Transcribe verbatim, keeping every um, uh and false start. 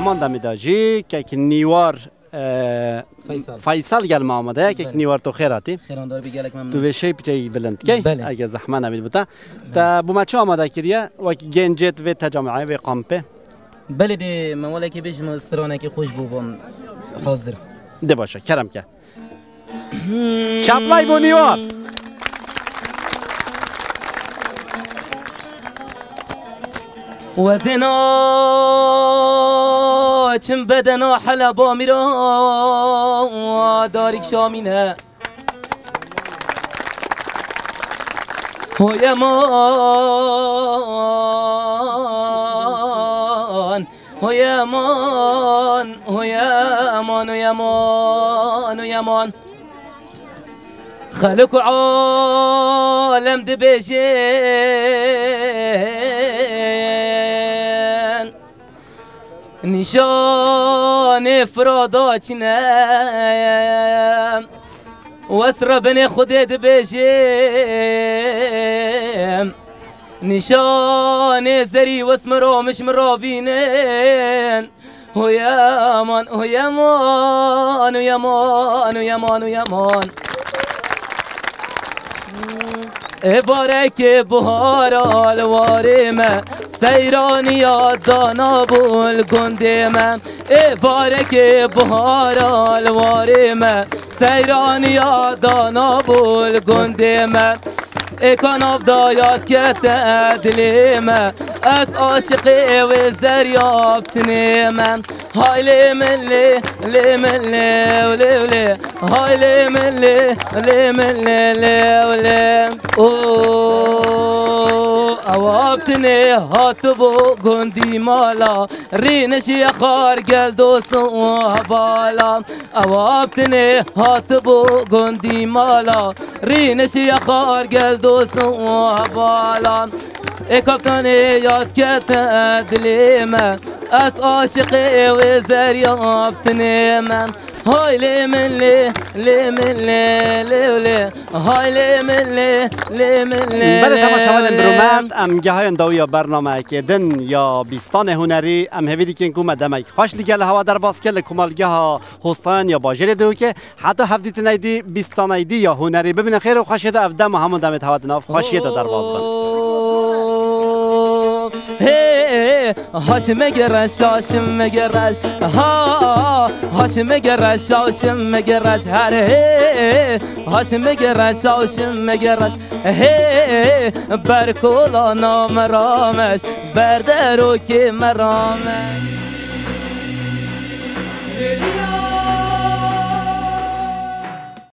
همان دمیداجی که که نیوار فیصل فیصل گل ما آمده که نیوار تو خیراتی خیراندار بگلک ممنون تو وشی پیچه بلند کی بله. اگه زحمه نمید بوده تا بومچه آمده کریه و گنجت و تجمعه و قامپه بله دی مولا که بیش مسترانه که خوش بوم حاضر ده باشه کرم که شبلای بو نیوار وزنا چم بدنا حلبا میرا داریک شامینه هویمان هویمان هویمان هویمان هویمان خلق عالم دبیجن نشان فرادا چنم واسر بن خودت بشم نشان زری واسم رامش مرابینن هویمان هویمان هویمان هویمان هویمان بارک بهار آلوارم سیرانی دانا بول گندم بارک بهار آلوارم سیرانی دانا بول گندم اکان افدایات که تدلیم از عاشق و زریاب تنیم های لیمن لی لیمن لی ولی ولی های لیمن لی لیمن لی لی ولی اوابتنی هات بو گندی مالا رینشی خار گل دوسو بالا اوابتنی هات بو گندی مالا رینشی خار گل دوسو بالا اکاکتنی یاد که تدلیم از عاشق و زریابتنیم های لیمن لی لیمن لی لی های لیمن لی لیمن لی بله تماشاوان برومند ام گهای اندویا برنامه که دن یا بیستان هنری ام هویدی که انکو مدمک خوش لیگل هوا در باز کل کمالگه ها هستان یا باجر دو که حتی هفدیت نیدی بیستان ایدی یا هنری ببینه خیر و خوشیده افدم و همون دمت هوا دناف خوشیده در باز بند هاشم گرش هاشم گرش ها هاشم گرش هاشم گرش هر هی هاشم گرش هاشم گرش هی برکولا نام رامش بردرو که مرامش